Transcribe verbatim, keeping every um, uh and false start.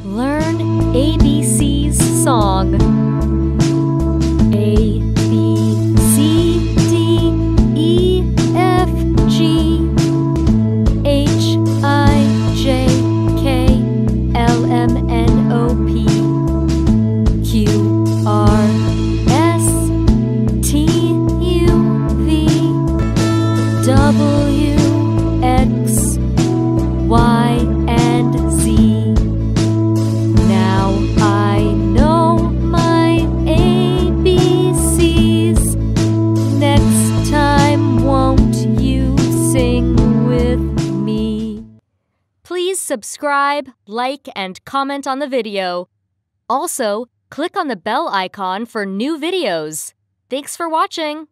Learn A B C's song. A, B, C, D, E, F, G, H, I, J, K, L, M, N, O, P, Q, R, S, T, U, V, W, X, Y, and Z. Now I know my A B Cs. Next time, won't you sing with me? Please subscribe, like, and comment on the video. Also, click on the bell icon for new videos. Thanks for watching!